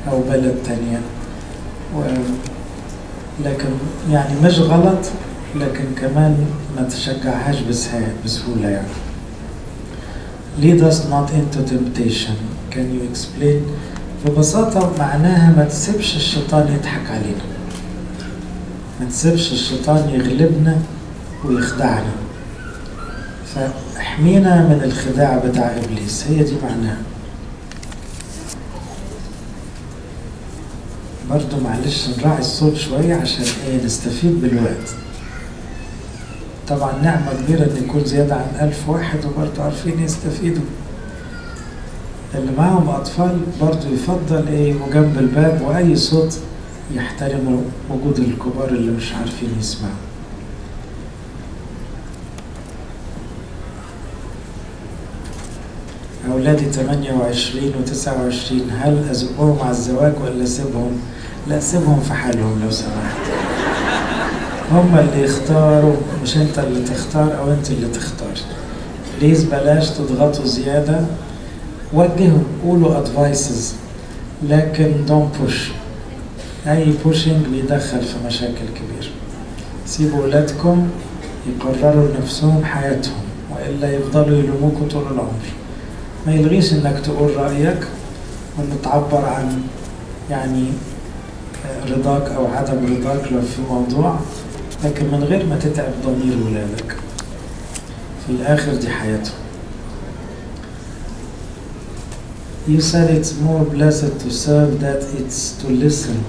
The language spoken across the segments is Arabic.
أو بلد تانية. لكن يعني مش غلط، لكن كمان ما تشجعهاش بسهولة يعني. lead us not into temptation. Can you explain؟ ببساطة معناها ما تسيبش الشيطان يضحك علينا، ما تسيبش الشيطان يغلبنا ويخدعنا، فاحمينا من الخداع بتاع إبليس. هي دي معناها. برضو معلش نراعي الصوت شوية عشان نستفيد بالوقت. طبعا نعمة كبيرة ان يكون زيادة عن 1000 واحد وبرضو عارفين يستفيدوا. اللي معهم أطفال برضو يفضل وجنب الباب، وأي صوت يحترموا وجود الكبار اللي مش عارفين يسمعوا. أولادي 28 و29، هل أزقهم على الزواج ولا أسيبهم؟ لا، سيبهم في حالهم لو سمحت. هم اللي يختاروا، مش أنت اللي تختار أو أنت اللي تختار. بليز بلاش تضغطوا زيادة. وجهوا، قولوا advices، لكن don't push. أي pushing بيدخل في مشاكل كبيرة. سيبوا أولادكم يقرروا لنفسهم حياتهم، وإلا يفضلوا يلوموكوا طول العمر. ما يلغيش إنك تقول رأيك وإن تعبر عن رضاك أو عدم رضاك لو في موضوع، لكن من غير ما تتعب ضمير ولادك. في الآخر دي حياتهم. You said it's more blessed to serve than it's to listen.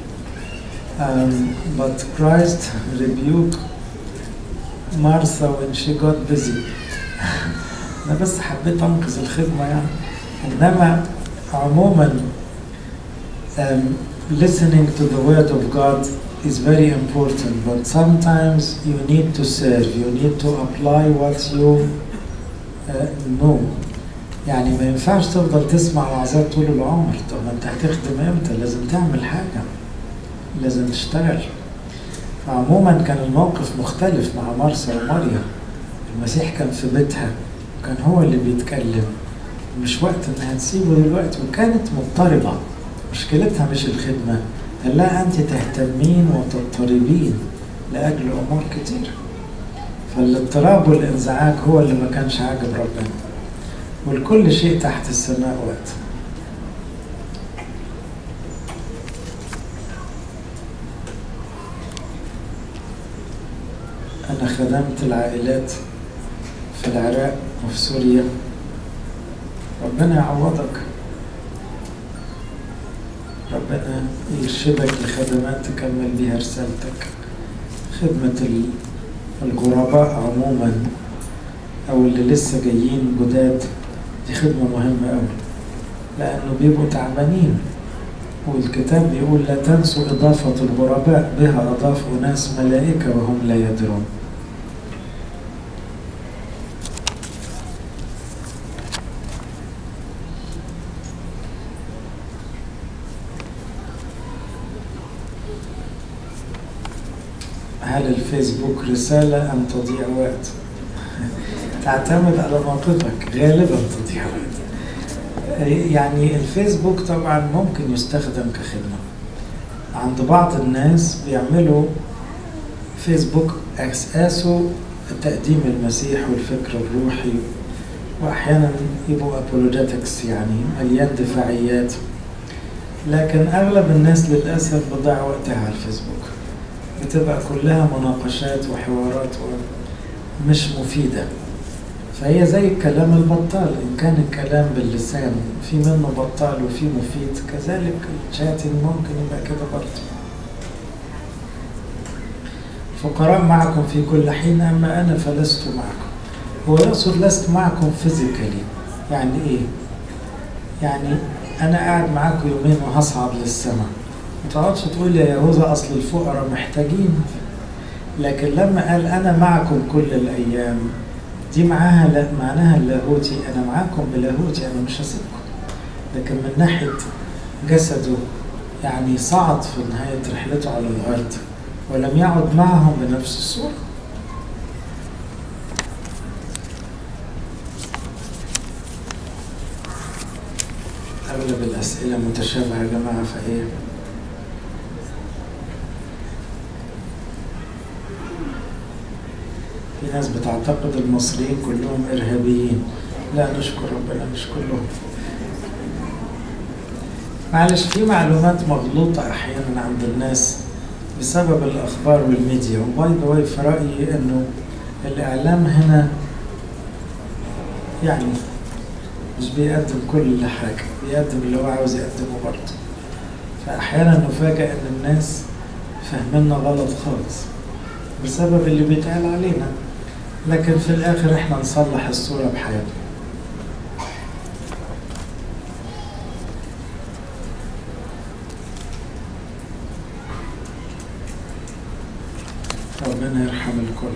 But Christ rebuked Martha when she got busy. أنا بس حبيت أنقذ الخدمة يعني. إنما عموما listening to the word of God is very important, but sometimes you need to serve. You need to apply what you know. يعني ما ينفعش تفضل تسمع وعظات طول العمر. طب ما انت هتخدم امتى؟ لازم تعمل حاجة، لازم تشتغل. فعموما كان الموقف مختلف مع مرثا ومريم. المسيح كان في بيتها، كان هو اللي بيتكلم، مش وقت انها تسيبه دلوقتي، وكانت مضطربة. مشكلتها مش الخدمة، قال لها انت تهتمين وتضطربين لأجل أمور كتير. فالاضطراب والانزعاج هو اللي ما كانش عاجب ربنا. والكل شيء تحت السماء وقت. أنا خدمت العائلات في العراق وفي سوريا. ربنا يعوضك، ربنا يرشدك لخدمات تكمل بيها رسالتك. خدمة الغرباء عموما أو اللي لسه جايين جداد دي خدمة مهمة أوي، لأنه بيبقوا تعبانين. والكتاب بيقول لا تنسوا إضافة الغرباء، بها أضافوا ناس ملائكة وهم لا يدرون. هل الفيسبوك رسالة أم تضيع وقت؟ تعتمد على موقفك، غالبا تضيع وقت. يعني الفيسبوك طبعا ممكن يستخدم كخدمة. عند بعض الناس بيعملوا فيسبوك أساسه تقديم المسيح والفكر الروحي، وأحيانا يبقوا apologetics يعني مليان دفاعيات. لكن أغلب الناس للأسف بتضيع وقتها على الفيسبوك، بتبقى كلها مناقشات وحوارات مش مفيدة. فهي زي الكلام البطال، إن كان الكلام باللسان في منه بطال وفي مفيد، كذلك الشاتنج ممكن يبقى كده برضه. فقراء معكم في كل حين، أما أنا فلست معكم. هو يقصد لست معكم فيزيكالي. يعني إيه؟ يعني أنا قاعد معاكم يومين وهصعد للسماء. ما تقعدش تقول يا يهوذا أصل الفقراء محتاجين. لكن لما قال أنا معكم كل الأيام، دي معناها اللاهوتي، أنا معاكم بلاهوتي، أنا مش هسيبكم. لكن من ناحية جسده يعني صعد في نهاية رحلته على الأرض ولم يعد معهم بنفس الصورة. أغلب الأسئلة متشابهة يا جماعة، فإيه؟ في ناس بتعتقد المصريين كلهم إرهابيين. لا، نشكر ربنا مش كلهم. معلش، في معلومات مغلوطة أحيانا عند الناس بسبب الأخبار والميديا. وباي ذا واي، في رأيي إنه الإعلام هنا يعني مش بيقدم كل حاجة، بيقدم اللي هو عاوز يقدمه برضه. فأحيانا نفاجأ إن الناس فاهميننا غلط خالص بسبب اللي بيتقال علينا، لكن في الآخر إحنا نصلح الصورة بحياتنا. ربنا يرحم الكل.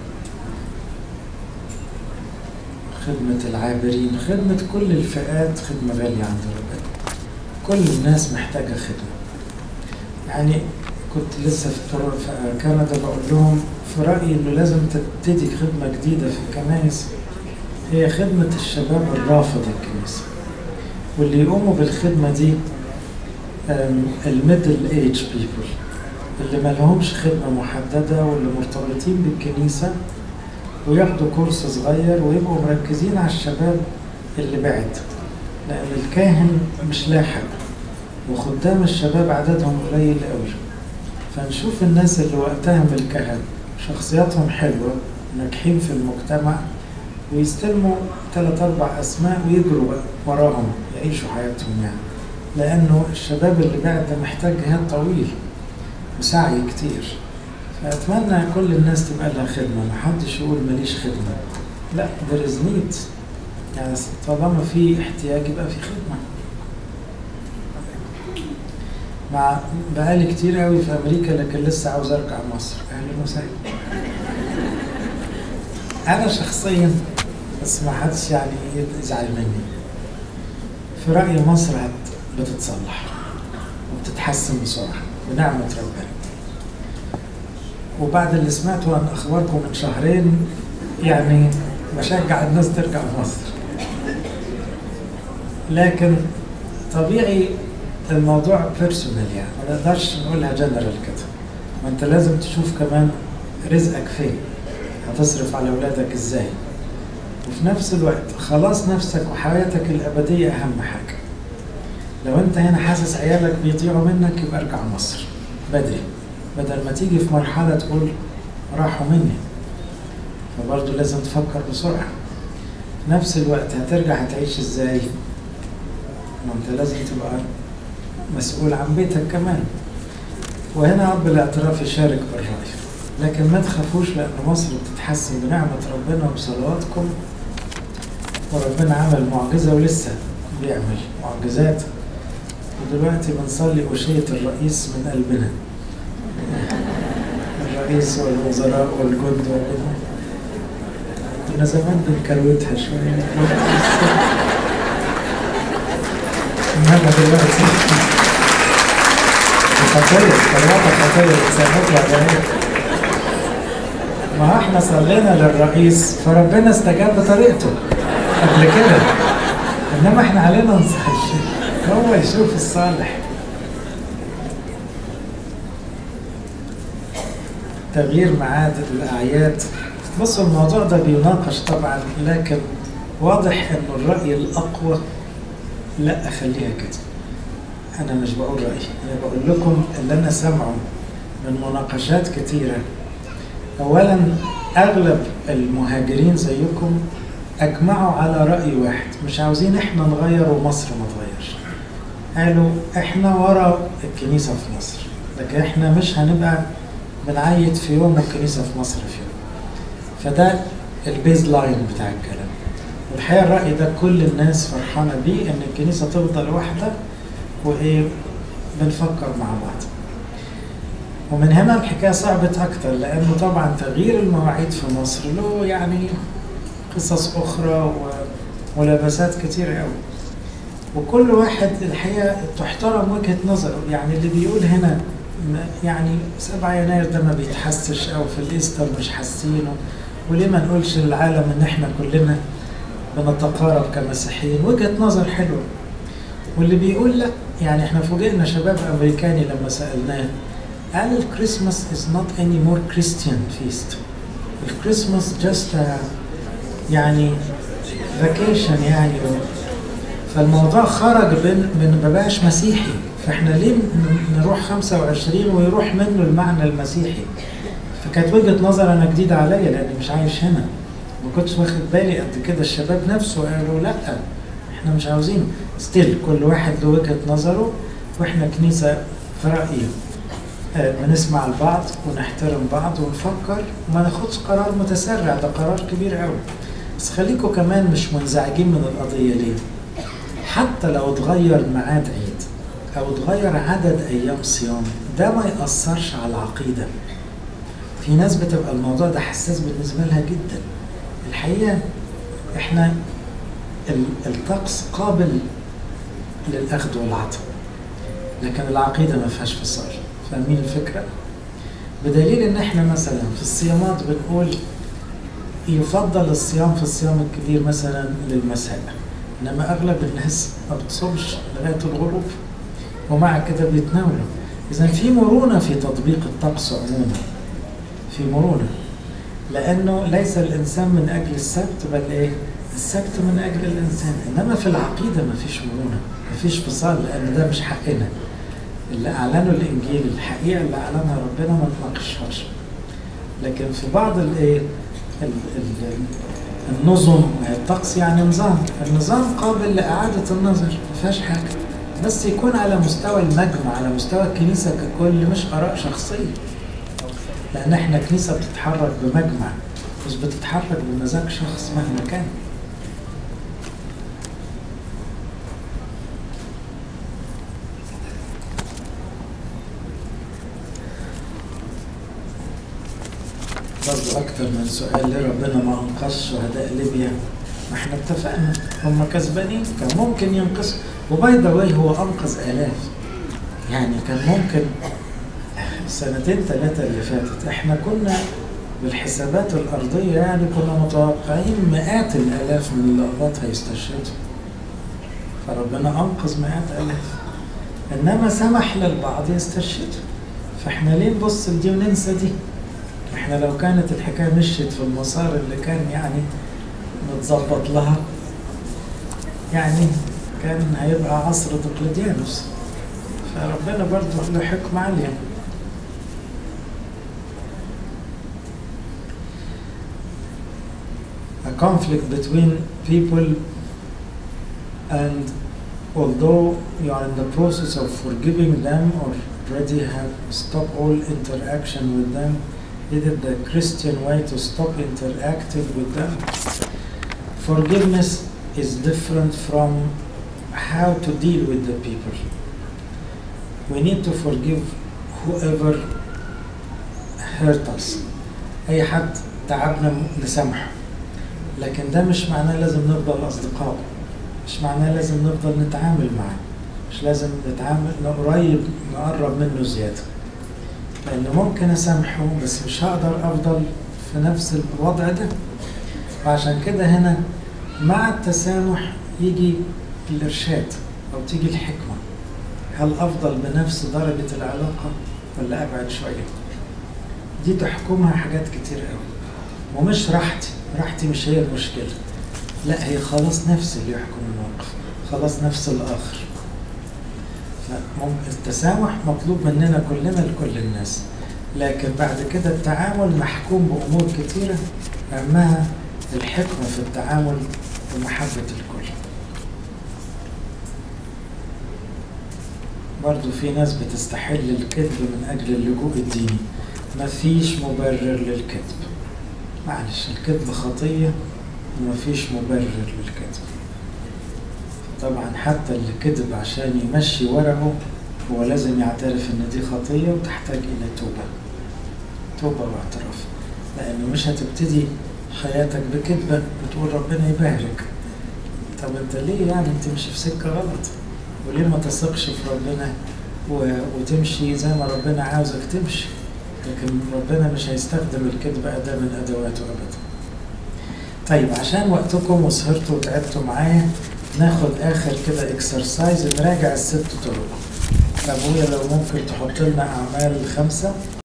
خدمة العابرين، خدمة كل الفئات، خدمة غالية عند ربنا. كل الناس محتاجة خدمة. يعني كنت لسه في كندا بقول لهم في رأيي إنه لازم تبتدي خدمة جديدة في الكنائس، هي خدمة الشباب الرافض الكنيسة، واللي يقوموا بالخدمة دي الميدل ايج بيبل اللي ما لهمش خدمة محددة واللي مرتبطين بالكنيسة، وياخدوا كورس صغير ويبقوا مركزين على الشباب اللي بعد، لأن الكاهن مش لاحق وخدام الشباب عددهم قليل قوي. فنشوف الناس اللي وقتها من الكهنة شخصياتهم حلوة ناجحين في المجتمع ويستلموا 3-4 أسماء ويجروا وراهم يعيشوا حياتهم، يعني لأنه الشباب اللي بعد ده محتاج جهاد طويل وسعي كتير. فأتمنى كل الناس تبقى لها خدمة، محدش يقول ماليش خدمة. لا، there is need. يعني طالما في احتياج يبقى في خدمة. بقالي كتير قوي في أمريكا، لكن لسه عاوز أرجع مصر. أهلا وسهلا. أنا شخصيا، بس ما حدش يعني يزعل مني، في رأيي مصر بتتصلح وبتتحسن بسرعة بنعمة ربنا. وبعد اللي سمعته عن أخباركم من شهرين، يعني بشجع الناس ترجع مصر. لكن طبيعي الموضوع بيرسونال، يعني ما نقدرش نقولها جنرال كده. ما انت لازم تشوف كمان رزقك فين، هتصرف على أولادك ازاي، وفي نفس الوقت خلاص نفسك وحياتك الأبدية أهم حاجة. لو انت هنا حاسس عيالك بيضيعوا منك، يبقى ارجع مصر بدري، بدل ما تيجي في مرحلة تقول راحوا مني. فبرضه لازم تفكر بسرعة. في نفس الوقت هترجع هتعيش ازاي؟ ما انت لازم تبقى مسؤول عن بيتك كمان. وهنا رب الاعتراف يشارك بالرأي، لكن ما تخافوش، لأن مصر بتتحسن بنعمة ربنا وبصلواتكم. وربنا عمل معجزة ولسه بيعمل معجزات، ودلوقتي بنصلي أشية الرئيس من قلبنا. الرئيس والوزراء والجند كنا زمان بنكروتها شوية، إنما دلوقتي خطير، كلمات خطير بتساعدنا بعدين. ما احنا صلينا للرئيس فربنا استجاب بطريقته قبل كده، إنما احنا علينا نصلي هو يشوف الصالح. تغيير ميعاد الأعياد، بصوا الموضوع ده بيناقش طبعا، لكن واضح إنه الرأي الأقوى لا أخليها كده. أنا مش بقول رأيي، أنا بقول لكم اللي أنا سمعه من مناقشات كتيرة. أولا، أغلب المهاجرين زيكم أجمعوا على رأي واحد، مش عاوزين إحنا نغير ومصر ما تغيرش. قالوا إحنا ورا الكنيسة في مصر، لكن إحنا مش هنبقى بنعيد في يوم والكنيسة في مصر في يوم. فده البيز لاين بتاع الكلام. والحقيقة الرأي ده كل الناس فرحانة بيه، إن الكنيسة تفضل واحدة وإيه بنفكر مع بعض. ومن هنا الحكاية صعبت أكتر، لأنه طبعا تغيير المواعيد في مصر له يعني قصص أخرى ولبسات كتيرة قوي، وكل واحد الحقيقة تحترم وجهة نظره. يعني اللي بيقول هنا يعني 7 يناير ده ما بيتحسش، أو في الإيستر مش حاسينه، وليه ما نقولش للعالم إن إحنا كلنا بنتقارب كمسيحيين؟ وجهة نظر حلوة. واللي بيقول لا، يعني احنا فوجئنا شباب امريكاني لما سالناه قال الكريسماس is not any more Christian feast. الكريسماس just يعني vacation يعني. فالموضوع خرج من ما بقاش مسيحي، فاحنا ليه نروح 25 ويروح منه المعنى المسيحي؟ فكانت وجهة نظر انا جديدة عليا لاني مش عايش هنا، ما كنتش واخد بالي قد كده. الشباب نفسه قالوا لا احنا مش عاوزين. ستيل كل واحد له وجهة نظره، واحنا كنيسة في رأيي بنسمع البعض ونحترم بعض ونفكر وما ناخدش قرار متسرع، ده قرار كبير قوي. بس خليكم كمان مش منزعجين من القضية. ليه؟ حتى لو اتغير ميعاد عيد او اتغير عدد ايام صيام، ده ما يأثرش على العقيدة. في ناس بتبقى الموضوع ده حساس بالنسبة لها جدا. الحقيقة احنا الطقس قابل للأخذ والعطاء، لكن العقيدة ما فيهاش فصال. فاهمين الفكرة؟ بدليل ان احنا مثلا في الصيامات بنقول يفضل الصيام في الصيام الكبير مثلا للمساء، انما اغلب الناس ما بتصومش لغاية الغروب ومع كده بيتناولوا. اذا في مرونة في تطبيق الطقس عموما، في مرونة، لانه ليس الانسان من اجل السبت بل ايه؟ السبت من اجل الانسان. انما في العقيدة ما فيش مرونة، ما فيش فصال، لان ده مش حقنا. اللي اعلنوا الانجيل الحقيقة اللي اعلنها ربنا ما نناقشهاش. لكن في بعض الايه النظم، الطقس يعني نظام، النظام قابل لاعادة النظر، ما فيهاش حاجة، بس يكون على مستوى المجمع، على مستوى الكنيسة ككل، مش آراء شخصية. لأن احنا كنيسة بتتحرك بمجمع، مش بتتحرك بمزاج شخص مهما كان. برضو أكتر من سؤال، ليه ربنا ما أنقذ شهداء ليبيا؟ ما احنا اتفقنا هم كسبانين، كان ممكن ينقذ. وباي ذا واي هو أنقذ آلاف، يعني كان ممكن. سنتين ثلاثة اللي فاتت احنا كنا بالحسابات الأرضية يعني كنا متوقعين مئات الآلاف من الأقباط هيستشهدوا، فربنا أنقذ مئات آلاف، إنما سمح للبعض يستشهدوا. فاحنا ليه نبص لدي وننسى دي؟ احنا لو كانت الحكاية مشيت في المسار اللي كان يعني متظبط لها، يعني كان هيبقى عصر دقلديانوس. فربنا برضه له حكمة عالية. A conflict between people, and although you are in the process of forgiving them or already have stopped all interaction with them, is it the Christian way to stop interacting with them? Forgiveness is different from how to deal with the people. We need to forgive whoever hurt us. أي حد تعبنا نسامحه، لكن ده مش معناه لازم نفضل أصدقاء، مش معناه لازم نفضل نتعامل معاه، مش لازم نتعامل نقرب منه زيادة، لأن ممكن أسامحه بس مش هقدر أفضل في نفس الوضع ده. وعشان كده هنا مع التسامح يجي الإرشاد أو تيجي الحكمة. هل أفضل بنفس درجة العلاقة ولا أبعد شوية؟ دي تحكمها حاجات كتير قوي، ومش راحتي مش هي المشكلة، لا هي خلاص نفس اللي يحكم الموقف، خلاص نفس الآخر. التسامح مطلوب مننا كلنا لكل الناس، لكن بعد كده التعامل محكوم بأمور كتيرة، أهمها الحكمة في التعامل ومحبة الكل. برضو في ناس بتستحل الكذب من أجل اللجوء الديني. مفيش مبرر للكذب، معلش الكذب خطية ومفيش مبرر للكذب. طبعا حتى اللي كذب عشان يمشي ورقه هو لازم يعترف ان دي خطية وتحتاج الى توبة واعتراف، لانه مش هتبتدي حياتك بكذبة وتقول ربنا يبارك. طب انت ليه يعني تمشي في سكة غلط؟ وليه ما تثقش في ربنا وتمشي زي ما ربنا عاوزك تمشي؟ لكن ربنا مش هيستخدم الكذب أداة من أدواته أبدا. طيب عشان وقتكم وسهرتوا وتعبتوا معايا، ناخد آخر كده اكسرسايز نراجع الست طرق. أبويا لو ممكن تحط لنا أعمال 5.